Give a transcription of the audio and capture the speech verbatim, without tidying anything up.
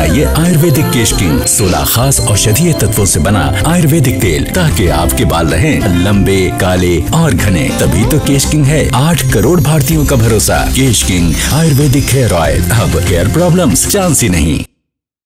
बनाइए आयुर्वेदिक केश किंग। सोलह खास औषधीय तत्वों से बना आयुर्वेदिक तेल, ताकि आपके बाल रहें लंबे, काले और घने। तभी तो केश किंग है आठ करोड़ भारतीयों का भरोसा। Kesh King ayurvedic hair oil. अब हेयर प्रॉब्लम्स चांस ही नहीं।